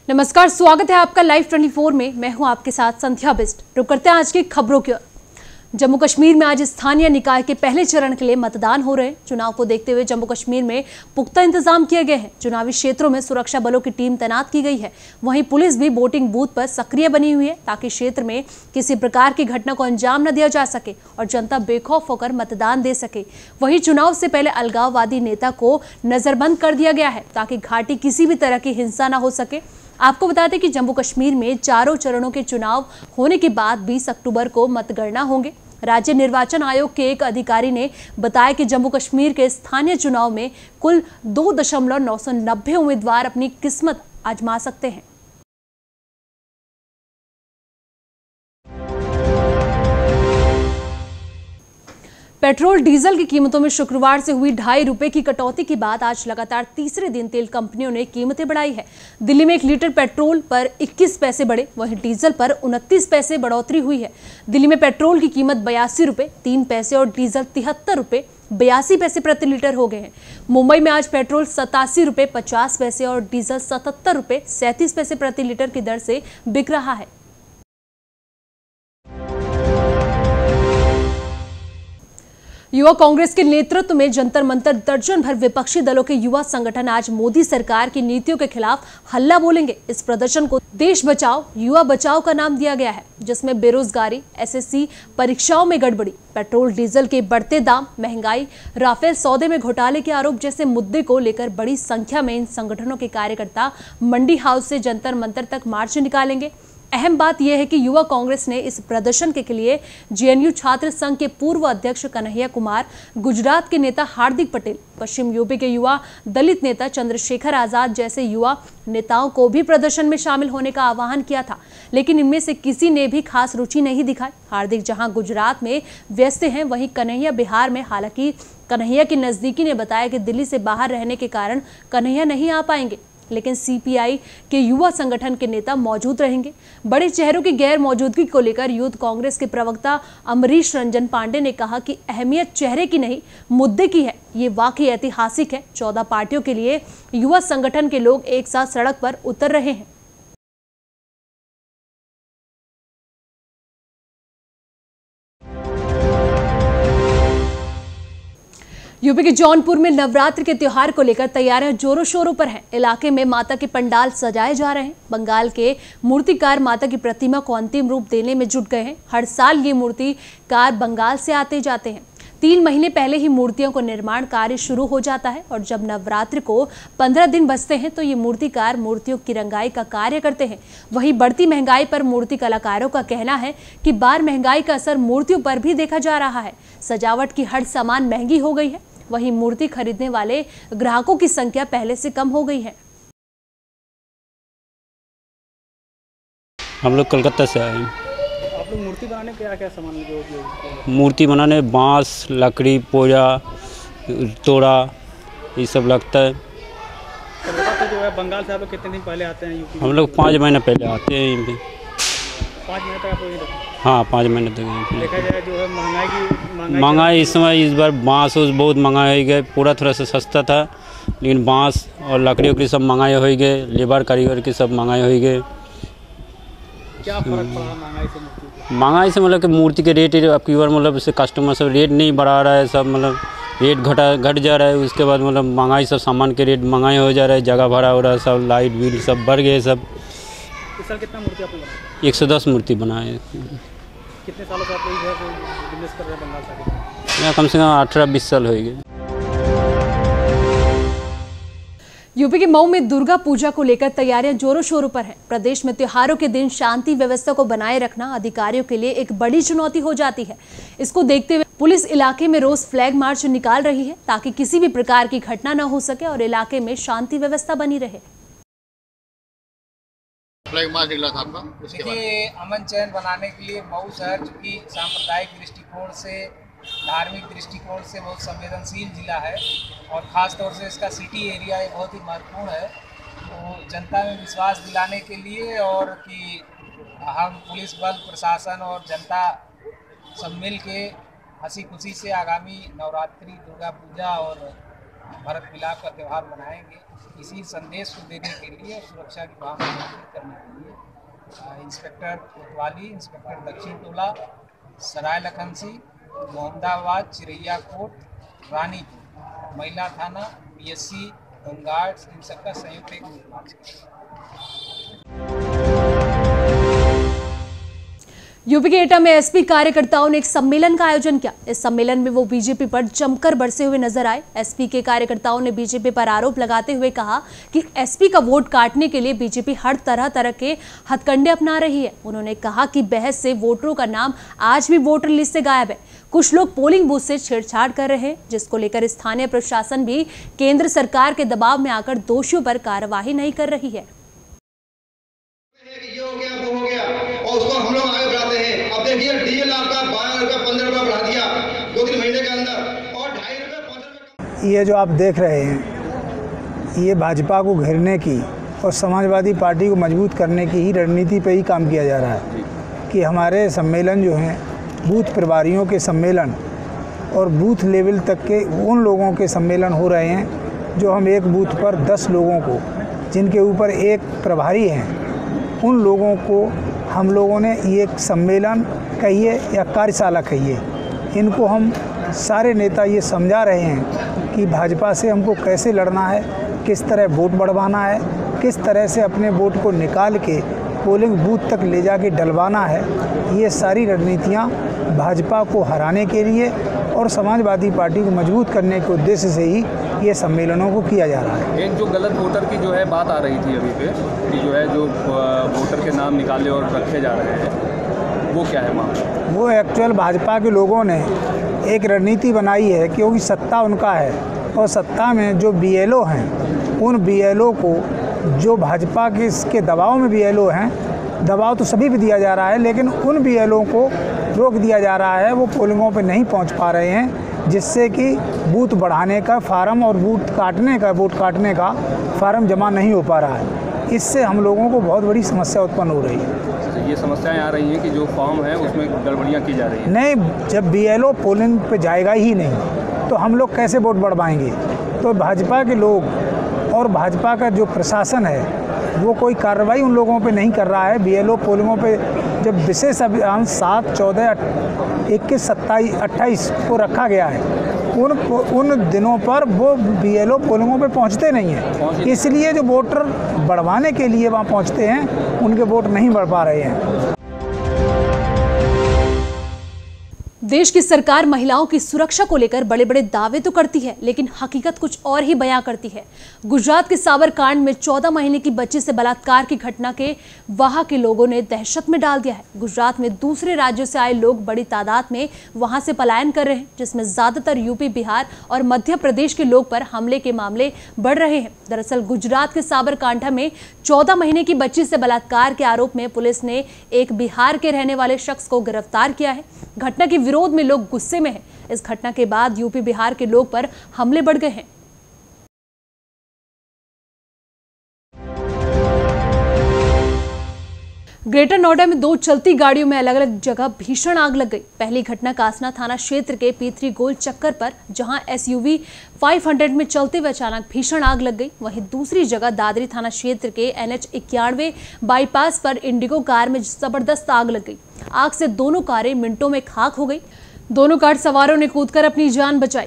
नमस्कार, स्वागत है आपका लाइव 24 में। मैं हूं आपके साथ संध्या बिस्ट। रुक करते हैं आज की खबरों की ओर। जम्मू कश्मीर में आज स्थानीय निकाय के पहले चरण के लिए मतदान हो रहे हैं। चुनाव को देखते हुए जम्मू कश्मीर में पुख्ता इंतजाम किए गए हैं। चुनावी क्षेत्रों में सुरक्षा बलों की टीम तैनात की गई है। वहीं पुलिस भी वोटिंग बूथ पर सक्रिय बनी हुई है ताकि क्षेत्र में किसी प्रकार की घटना को अंजाम न दिया जा सके और जनता बेखौफ होकर मतदान दे सके। वहीं चुनाव से पहले अलगाववादी नेता को नजरबंद कर दिया गया है ताकि घाटी किसी भी तरह की हिंसा न हो सके। आपको बता दें कि जम्मू कश्मीर में चारों चरणों के चुनाव होने के बाद 20 अक्टूबर को मतगणना होंगे। राज्य निर्वाचन आयोग के एक अधिकारी ने बताया कि जम्मू कश्मीर के स्थानीय चुनाव में कुल 2.990 उम्मीदवार अपनी किस्मत आजमा सकते हैं। पेट्रोल डीजल की कीमतों में शुक्रवार से हुई 2.5 रुपए की कटौती के बाद आज लगातार तीसरे दिन तेल कंपनियों ने कीमतें बढ़ाई है। दिल्ली में 1 लीटर पेट्रोल पर 21 पैसे बढ़े, वहीं डीजल पर 29 पैसे बढ़ोतरी हुई है। दिल्ली में पेट्रोल की कीमत 82 रुपए 3 पैसे और डीजल 73 रुपए 82 पैसे प्रति लीटर हो गए हैं। मुंबई में आज पेट्रोल 87 रुपए 50 पैसे और डीजल 77 रुपए 37 पैसे प्रति लीटर की दर से बिक रहा है। युवा कांग्रेस के नेतृत्व में जंतर मंतर दर्जन भर विपक्षी दलों के युवा संगठन आज मोदी सरकार की नीतियों के खिलाफ हल्ला बोलेंगे। इस प्रदर्शन को देश बचाओ युवा बचाओ का नाम दिया गया है, जिसमें बेरोजगारी, एसएससी परीक्षाओं में गड़बड़ी, पेट्रोल डीजल के बढ़ते दाम, महंगाई, राफेल सौदे में घोटाले के आरोप जैसे मुद्दे को लेकर बड़ी संख्या में इन संगठनों के कार्यकर्ता मंडी हाउस से जंतर मंतर तक मार्च निकालेंगे। अहम बात यह है कि युवा कांग्रेस ने इस प्रदर्शन के लिए जेएनयू छात्र संघ के पूर्व अध्यक्ष कन्हैया कुमार, गुजरात के नेता हार्दिक पटेल, पश्चिम यूपी के युवा दलित नेता चंद्रशेखर आजाद जैसे युवा नेताओं को भी प्रदर्शन में शामिल होने का आह्वान किया था, लेकिन इनमें से किसी ने भी खास रुचि नहीं दिखाई। हार्दिक जहां गुजरात में व्यस्त हैं, वहीं कन्हैया बिहार में। हालांकि कन्हैया की नजदीकी ने बताया कि दिल्ली से बाहर रहने के कारण कन्हैया नहीं आ पाएंगे, लेकिन सीपीआई के युवा संगठन के नेता मौजूद रहेंगे। बड़े चेहरों की गैर मौजूदगी को लेकर यूथ कांग्रेस के प्रवक्ता अमरीश रंजन पांडे ने कहा कि अहमियत चेहरे की नहीं, मुद्दे की है। ये वाकई ऐतिहासिक है। 14 पार्टियों के लिए युवा संगठन के लोग एक साथ सड़क पर उतर रहे हैं। यूपी के जौनपुर में नवरात्र के त्योहार को लेकर तैयारियां जोरों शोरों पर हैं। इलाके में माता के पंडाल सजाए जा रहे हैं। बंगाल के मूर्तिकार माता की प्रतिमा को अंतिम रूप देने में जुट गए हैं। हर साल ये मूर्तिकार बंगाल से आते जाते हैं। 3 महीने पहले ही मूर्तियों को निर्माण कार्य शुरू हो जाता है और जब नवरात्र को 15 दिन बचते हैं तो ये मूर्तिकार मूर्तियों की रंगाई का कार्य करते हैं। वहीं बढ़ती महंगाई पर मूर्ति कलाकारों का कहना है कि बार महंगाई का असर मूर्तियों पर भी देखा जा रहा है। सजावट की हर सामान महंगी हो गई है। वहीं मूर्ति खरीदने वाले ग्राहकों की संख्या पहले से कम हो गई है। हम लोग कलकत्ता से आए हैं। आप लोग मूर्ति बनाने क्या क्या सामान उपयोग? मूर्ति बनाने बांस, लकड़ी, पोजा, तोड़ा, ये सब लगता है। तो जो है बंगाल से आप लोग कितने दिन पहले आते हैं यूपी? हम लोग 5 महीने पहले आते हैं यहीं पे। 5 महीने तक आप लोग यहीं रहते हैं? हाँ, 5 महीने तक यहीं पे। देखा जाए जो है महंगाई इस समय इस बार बांस उस बहुत महंगा हो गए। पूरा थोड़ा सा सस्ता था, लेकिन बांस और लकड़ी उकड़ी सब महंगाई हो गए। लेबर कारीगर की सब महंगाई हो गए। क्या फर्क पड़ा महंगाई से मूर्ति? महंगाई से मतलब कि मूर्ति के रेट अब की बार मतलब इससे कस्टमर सब रेट नहीं बढ़ा रहा है। सब मतलब रेट घट जा रहा है। उसके बाद मतलब महंगाई सब सामान के रेट महंगाई हो जा रहा है। जगह भाड़ा हो रहा है, सब लाइट बिल सब बढ़ गए। सब इस साल कितना मूर्ति आपने बनाया? 110 मूर्ति बनाए। कितने सालों से आप लोग इधर बिजनेस कर रहे हैं बंगाल से? यहाँ कम से कम 18-20 साल हो गए। यूपी के मऊ में दुर्गा पूजा को लेकर तैयारियां जोरों शोरों पर हैं। प्रदेश में त्योहारों के दिन शांति व्यवस्था को बनाए रखना अधिकारियों के लिए एक बड़ी चुनौती हो जाती है। इसको देखते हुए पुलिस इलाके में रोज फ्लैग मार्च निकाल रही है ताकि किसी भी प्रकार की घटना न हो सके और इलाके में शांति व्यवस्था बनी रहे। फ्लैग मार्च निकला था आपका, उसके बाद देखिए, अमन चैन बनाने के लिए मऊ शहर चूँकि सांप्रदायिक दृष्टिकोण से, धार्मिक दृष्टिकोण से बहुत संवेदनशील जिला है और ख़ास तौर से इसका सिटी एरिया एक बहुत ही महत्वपूर्ण है। तो जनता में विश्वास दिलाने के लिए और कि हम पुलिस बल, प्रशासन और जनता सब मिल के हंसी खुशी से आगामी नवरात्रि, दुर्गा पूजा और भरत मिलाप का त्यौहार मनाएंगे। इसी संदेश को देने के लिए, सुरक्षा की भावना मजबूत करने के लिए इंस्पेक्टर कोतवाली, इंस्पेक्टर दक्षिण टोला, सराय लखनसी, मोहम्मदाबाद, चिरैया कोट, रानीपुर, महिला थाना, PSC, होमगार्ड्स, इन सबका संयुक्त एक रूट मार्च किया। यूपी के एटा में एसपी कार्यकर्ताओं ने एक सम्मेलन का आयोजन किया। इस सम्मेलन में वो बीजेपी पर जमकर बरसे हुए नजर आए। एसपी के कार्यकर्ताओं ने बीजेपी पर आरोप लगाते हुए कहा कि एसपी का वोट काटने के लिए बीजेपी हर तरह के हथकंडे अपना रही है। उन्होंने कहा कि बहस से वोटरों का नाम आज भी वोटर लिस्ट से गायब है। कुछ लोग पोलिंग बूथ से छेड़छाड़ कर रहे हैं, जिसको लेकर स्थानीय प्रशासन भी केंद्र सरकार के दबाव में आकर दोषियों पर कार्रवाई नहीं कर रही है। ये हो गया, वो हो गया, और उसको हम लोग आगे बढ़ाते हैं। अब देखिए डीएल आपका 12 रुपये 15 रुपये बढ़ा दिया 2-3 महीने के अंदर, और 2.5 रुपये 5 रुपये। ये जो आप देख रहे हैं, ये भाजपा को घेरने की और समाजवादी पार्टी को मजबूत करने की ही रणनीति पे ही काम किया जा रहा है कि हमारे सम्मेलन जो हैं, बूथ प्रभारियों के सम्मेलन और बूथ लेवल तक के उन लोगों के सम्मेलन हो रहे हैं जो हम एक बूथ पर 10 लोगों को, जिनके ऊपर एक प्रभारी हैं, उन लोगों को हम लोगों ने ये एक सम्मेलन कहिए या कार्यशाला कहिए, इनको हम सारे नेता ये समझा रहे हैं कि भाजपा से हमको कैसे लड़ना है, किस तरह वोट बढ़वाना है, किस तरह से अपने वोट को निकाल के पोलिंग बूथ तक ले जाके डलवाना है। ये सारी रणनीतियाँ भाजपा को हराने के लिए और समाजवादी पार्टी को मजबूत करने के उद्देश्य से ही ये सम्मेलनों को किया जा रहा है। एक जो गलत वोटर की जो है बात आ रही थी अभी पे कि जो है जो वोटर के नाम निकाले और रखे जा रहे हैं, वो क्या है मामला? वो एक्चुअल भाजपा के लोगों ने एक रणनीति बनाई है, क्योंकि सत्ता उनका है और सत्ता में जो BLO हैं, उन BLO को जो भाजपा के इसके दबाव में BLO हैं, दबाव तो सभी पे दिया जा रहा है, लेकिन उन BLO को रोक दिया जा रहा है। वो पोलिंगों पे नहीं पहुंच पा रहे हैं, जिससे कि बूथ बढ़ाने का फार्म और वोट काटने का फार्म जमा नहीं हो पा रहा है। इससे हम लोगों को बहुत बड़ी समस्या उत्पन्न हो रही है। ये समस्याएं आ रही हैं कि जो फॉर्म है उसमें गड़बड़ियाँ की जा रही हैं। नहीं, जब BLO पोलिंग पे जाएगा ही नहीं तो हम लोग कैसे वोट बढ़वाएंगे? तो भाजपा के लोग और भाजपा का जो प्रशासन है वो कोई कार्रवाई उन लोगों पे नहीं कर रहा है। BLO पोलिंगों पे जब विशेष अभियान 7, 14, 21, 27, 28 को रखा गया है, उन दिनों पर वो BLO पोलिंगों पे पहुंचते नहीं हैं। इसलिए जो वोटर बढ़वाने के लिए वहाँ पहुंचते हैं, उनके वोट नहीं बढ़ पा रहे हैं। देश की सरकार महिलाओं की सुरक्षा को लेकर बड़े बड़े दावे तो करती है, लेकिन हकीकत कुछ और ही बयां करती है। गुजरात के साबरकांड में 14 महीने की बच्ची से बलात्कार की घटना के वहां के लोगों ने दहशत में डाल दिया है। गुजरात में दूसरे राज्यों से आए लोग बड़ी तादाद में वहां से पलायन कर रहे हैं, जिसमें ज्यादातर यूपी, बिहार और मध्य प्रदेश के लोग पर हमले के मामले बढ़ रहे हैं। दरअसल गुजरात के साबरकांठा में 14 महीने की बच्ची से बलात्कार के आरोप में पुलिस ने एक बिहार के रहने वाले शख्स को गिरफ्तार किया है। घटना के विरोध में लोग गुस्से में हैं। इस घटना के बाद यूपी, बिहार के लोग पर हमले बढ़ गए हैं। ग्रेटर नोएडा में 2 चलती गाड़ियों में अलग अलग जगह भीषण आग लग गई। पहली घटना कासना थाना क्षेत्र के P3 गोल चक्कर पर, जहां SUV 500 में चलते हुए अचानक भीषण आग लग गई। वहीं दूसरी जगह दादरी थाना क्षेत्र के NH 91 बाईपास पर इंडिगो कार में जबरदस्त आग लग गई। आग से दोनों कारें मिनटों में खाक हो गई। दोनों कार सवारों ने कूदकर अपनी जान बचाई।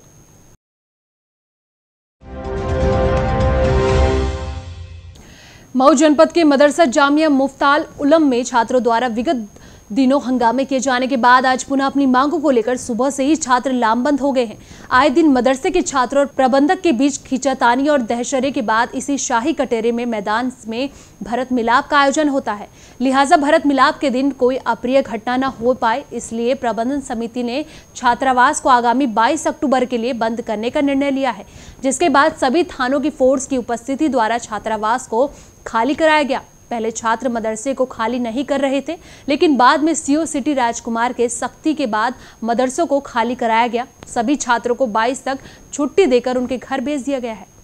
मऊ जनपद के मदरसा जामिया मुफ्ताल उलम में छात्रों द्वारा विगत दिनों हंगामे किए जाने के बाद आज पुनः अपनी मांगों को लेकर सुबह से ही छात्र लामबंद हो गए हैं। आए दिन मदरसे के छात्रों और प्रबंधक के बीच खींचातानी और दहशरे के बाद इसी शाही कटेरे में मैदान में भरत मिलाप का आयोजन होता है। लिहाजा भरत मिलाप के दिन कोई अप्रिय घटना न हो पाए, इसलिए प्रबंधन समिति ने छात्रावास को आगामी 22 अक्टूबर के लिए बंद करने का निर्णय लिया है, जिसके बाद सभी थानों की फोर्स की उपस्थिति द्वारा छात्रावास को खाली कराया गया। पहले छात्र मदरसे को खाली नहीं कर रहे थे, लेकिन बाद में CO सिटी राजकुमार के सख्ती के बाद मदरसों को खाली कराया गया। सभी छात्रों को 22 तक छुट्टी देकर उनके घर भेज दिया गया है।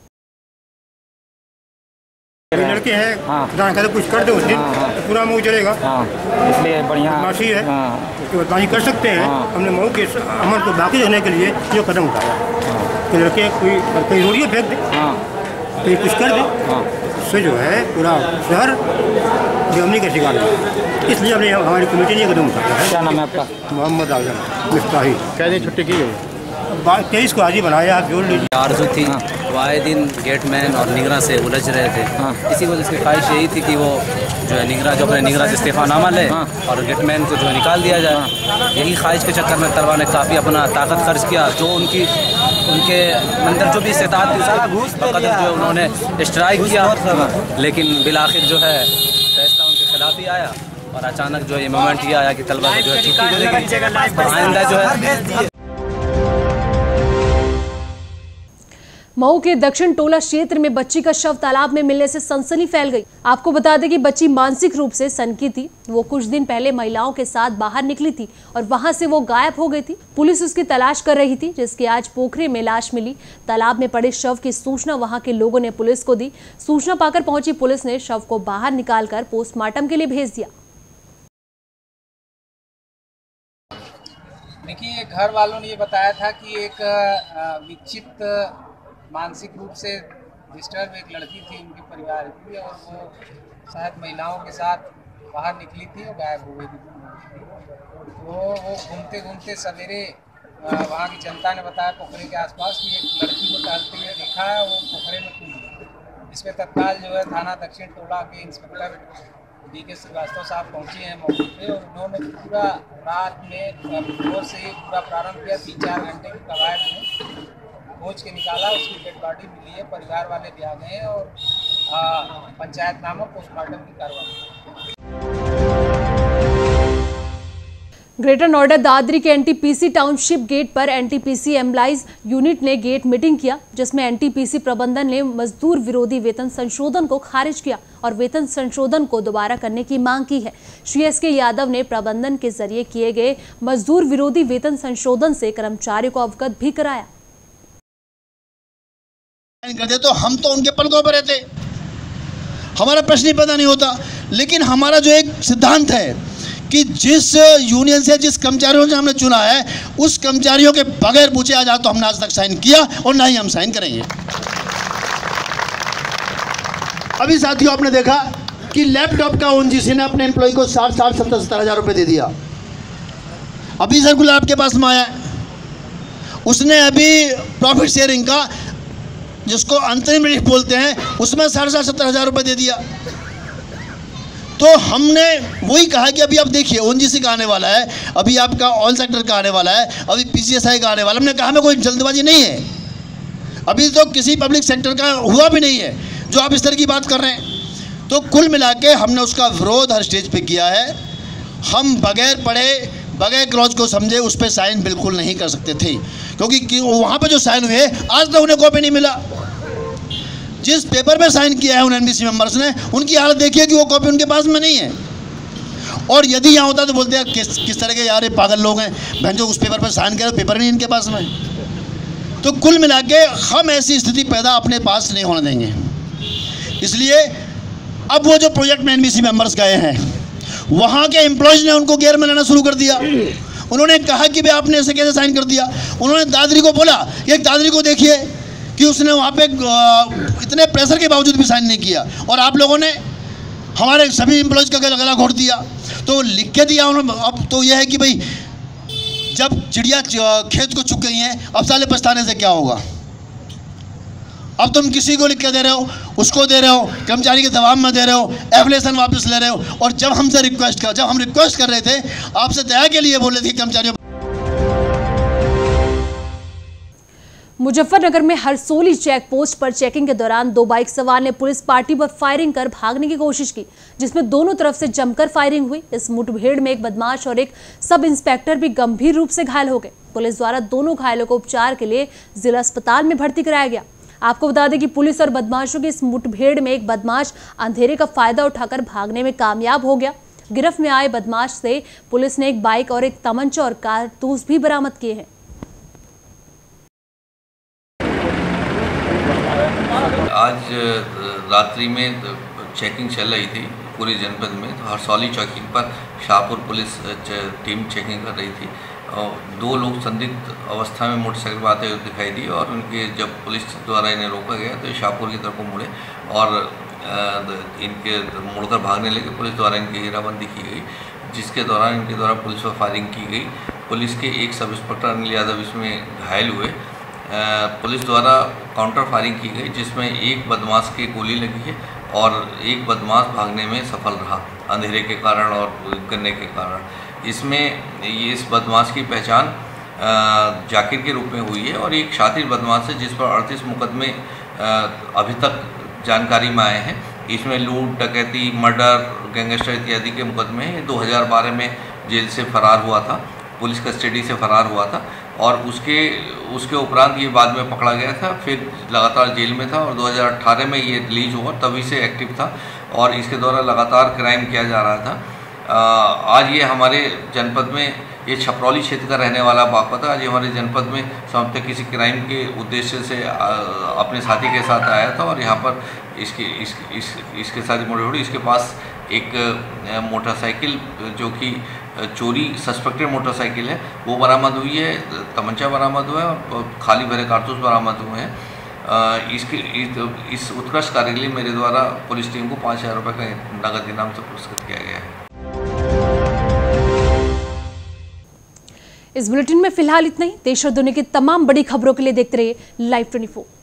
लड़के हैं, हाँ। कुछ कर दो उस दिन, तो पूरा मऊ चलेगा, इसलिए बढ़िया है, तो कर सकते हैं। हमने मऊ के अमन को बाकी रहने के लिए जो कदम उठाया। कि लड़के कोई रोड़ियों फेंक दे, कोई कुछ कर दे, उससे जो है पूरा शहर बेअमनी का शिकार है। इसलिए हमने हमारी कमेटी ने कदम उठाया है। क्या नाम है आपका? मोहम्मद आजम मिफ्ताही। क्या दिन छुट्टी की गई? 23 को आज ही बनाया, आप जोड़ लीजिए। आरज़ू थी, वो आए दिन गेटमैन और निगरान से उलझ रहे थे। इसी वजह से ख्वाहिश यही थी कि वो जो है निगरान अपने निगरान से इस्तीफ़ानामा ले और गेटमैन को जो है निकाल दिया जाए। यही ख्वाहिश के चक्कर में तलबा ने काफ़ी अपना ताकत खर्च किया, जो उनके अंदर जो भी इस्तेताद थी सारा कदर जो है उन्होंने स्ट्राइक किया, लेकिन बिलाखिर जो है फैसला उनके खिलाफ ही आया और अचानक जो ये मोमेंट ये आया कि तलबा को जो है छुट्टी मिलेगी। आइंदा जो है मऊ के दक्षिण टोला क्षेत्र में बच्ची का शव तालाब में मिलने से सनसनी फैल गई। आपको बता दें कि बच्ची मानसिक रूप से सनकी थी। वो कुछ दिन पहले महिलाओं के साथ बाहर निकली थी और वहां से वो गायब हो गई थी। पुलिस उसकी तलाश कर रही थी, जिसकी आज पोखरे में लाश मिली। तालाब में पड़े शव की सूचना वहां के लोगों ने पुलिस को दी। सूचना पाकर पहुंची पुलिस ने शव को बाहर निकालकर पोस्टमार्टम के लिए भेज दिया। देखिए, घर वालों ने ये बताया था कि एक विक्षिप्त मानसिक रूप से डिस्टर्ब एक लड़की थी उनके परिवार की, और वो शायद महिलाओं के साथ बाहर निकली थी और गायब हो गई थी। तो वो घूमते घूमते सवेरे वहाँ की जनता ने बताया पोखरे के आसपास कि एक लड़की को टहलते हुए देखा है, वो पोखरे में कूद गई। इस पर तत्काल जो है थाना दक्षिण टोला के इंस्पेक्टर DK श्रीवास्तव साहब पहुँचे हैं मौके पे, और उन्होंने पूरा रात में भोर से ही पूरा प्रारंभ किया। 3-4 घंटे की कवायद में खोज के निकाला, उसकी डेड बॉडी मिली है। परिवार वाले भी आ गए हैं और पंचायतनामा पोस्टमार्टम की कार्रवाई। ग्रेटर नोएडा दादरी के NTPC टाउनशिप गेट पर NTPC एम्प्लॉइज यूनिट ने गेट मीटिंग किया, जिसमें NTPC प्रबंधन ने मजदूर विरोधी वेतन संशोधन को खारिज किया और वेतन संशोधन को दोबारा करने की मांग की है। श्री SK यादव ने प्रबंधन के जरिए किए गए मजदूर विरोधी वेतन संशोधन से कर्मचारियों को अवगत भी कराया। कर दे तो हम तो उनके पलकों पर रहते, हमारा प्रश्न ही पैदा नहीं होता। लेकिन हमारा जो एक सिद्धांत है कि जिस यूनियन से जिस कर्मचारियों से हमने चुना है, उस कर्मचारियों के बगैर पूछे आ जाए तो हमने आज तक साइन किया और ना ही हम साइन करेंगे। अभी साथियों आपने देखा कि लैपटॉप का ONGC ने अपने एम्प्लॉय को 60-70 हज़ार रुपये दे दिया। अभी सर्कुलर आपके पास में आया, उसने अभी प्रॉफिट शेयरिंग का जिसको अंतरिम रिलीफ बोलते हैं, उसमें 60-70 हज़ार रुपये दे दिया। तो हमने वही कहा कि अभी आप देखिए ONGC का आने वाला है, अभी आपका ऑयल सेक्टर का आने वाला है, अभी PCSI का आने वाला है। हमने कहा हमें कोई जल्दबाजी नहीं है, अभी तो किसी पब्लिक सेक्टर का हुआ भी नहीं है जो आप इस तरह की बात कर रहे हैं। तो कुल मिला के हमने उसका विरोध हर स्टेज पे किया है। हम बगैर पढ़े बगैर क्लॉज को समझे उस पर साइन बिल्कुल नहीं कर सकते थे, क्योंकि वहाँ पर जो साइन हुए आज तक उन्हें कॉपी नहीं मिला। जिस पेपर पे साइन किया है उन NBC मेंबर्स ने, उनकी हालत देखिए कि वो कॉपी उनके पास में नहीं है। और यदि यहाँ होता तो बोलते हैं किस तरह के यार ये पागल लोग हैं, बहन जो उस पेपर पर साइन किया पेपर नहीं इनके पास में। तो कुल मिला के हम ऐसी स्थिति पैदा अपने पास नहीं होने देंगे। इसलिए अब वो जो प्रोजेक्ट में NBC मेंबर्स गए हैं, वहाँ के एम्प्लॉयज़ ने उनको गेयर में लेना शुरू कर दिया। उन्होंने कहा कि भाई आपने ऐसे कैसे साइन कर दिया। उन्होंने दादरी को बोला कि एक दादरी को देखिए कि उसने वहाँ पे इतने प्रेशर के बावजूद भी साइन नहीं किया, और आप लोगों ने हमारे सभी एम्प्लॉयज़ का गला घोट दिया। तो लिख के दिया उन्होंने। अब तो यह है कि भाई जब चिड़िया खेत को चुग गई हैं, अब साले पछताने से क्या होगा। अब तुम किसी को लिख के दे रहे हो, उसको दे रहे हो, कर्मचारी के दबाव में दे रहे हो, एफिलिएशन वापस ले रहे हो। और जब हम रिक्वेस्ट कर रहे थे, आपसे दया के लिए बोले थे कर्मचारियों। मुजफ्फरनगर में हरसोली चेक पोस्ट पर चेकिंग के दौरान 2 बाइक सवार ने पुलिस पार्टी पर फायरिंग कर भागने की कोशिश की, जिसमें दोनों तरफ से जमकर फायरिंग हुई। इस मुठभेड़ में एक बदमाश और एक सब इंस्पेक्टर भी गंभीर रूप से घायल हो गए। पुलिस द्वारा दोनों घायलों को उपचार के लिए जिला अस्पताल में भर्ती कराया गया। आपको बता दें कि पुलिस और बदमाशों की इस मुठभेड़ में एक बदमाश अंधेरे का फायदा उठाकर भागने में कामयाब हो गया। गिरफ्त में आए बदमाश से पुलिस ने एक बाइक और एक तमंचा और कारतूस भी बरामद किए हैं। आज रात्रि में चेकिंग चल रही थी पूरे जनपद में। तो हरसौली चौकी पर शाहपुर पुलिस टीम चेकिंग कर रही थी। दो लोग संदिग्ध अवस्था में मोटरसाइकिल पर आते हुए दिखाई दिए और उनके जब पुलिस द्वारा इन्हें रोका गया तो शाहपुर की तरफ को मुड़े और इनके मुड़कर भागने लगे। पुलिस द्वारा इनकी घेराबंदी की गई, जिसके दौरान इनके द्वारा पुलिस पर फायरिंग की गई। पुलिस के एक सब इंस्पेक्टर अनिल यादव इसमें घायल हुए। पुलिस द्वारा काउंटर फायरिंग की गई, जिसमें एक बदमाश की गोली लगी है और एक बदमाश भागने में सफल रहा अंधेरे के कारण और गन्ने के कारण। इसमें इस बदमाश की पहचान जाकिर के रूप में हुई है और एक शातिर बदमाश है जिस पर 38 मुकदमे अभी तक जानकारी में आए हैं। इसमें लूट, डकैती, मर्डर, गैंगस्टर इत्यादि के मुकदमे हैं। 2012 में जेल से फरार हुआ था, पुलिस कस्टडी से फरार हुआ था और उसके उपरांत ये बाद में पकड़ा गया था, फिर लगातार जेल में था और 2018 में ये रिलीज हुआ, तभी से एक्टिव था और इसके द्वारा लगातार क्राइम किया जा रहा था। आज ये हमारे जनपद में, ये छपरौली क्षेत्र का रहने वाला बागपत है, आज ये हमारे जनपद में संभवतः किसी क्राइम के उद्देश्य से अपने साथी के साथ आया था और यहाँ पर इसके साथ मुठभेड़। इसके पास एक मोटरसाइकिल जो कि चोरी सस्पेक्टेड मोटरसाइकिल है वो बरामद हुई है, तमंचा बरामद हुआ है और खाली भरे कारतूस बरामद हुए हैं। इस उत्कृष्ट कार्य के लिए मेरे द्वारा पुलिस टीम को 5,000 रुपये का नगद इनाम से पुरस्कृत किया गया है। इस बुलेटिन में फिलहाल इतना ही। देश और दुनिया की तमाम बड़ी खबरों के लिए देखते रहिए Live 24।